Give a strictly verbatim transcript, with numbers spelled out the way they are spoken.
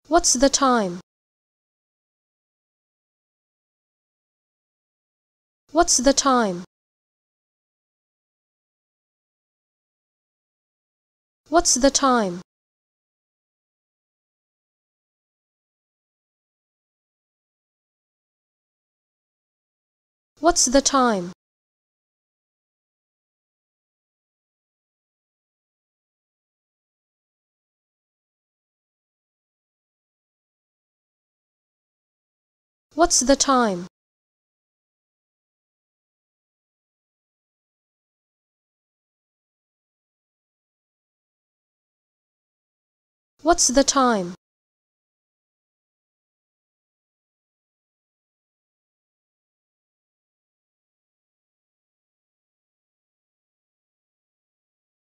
What's the time? What's the time? What's the time? What's the time? What's the time? What's the time?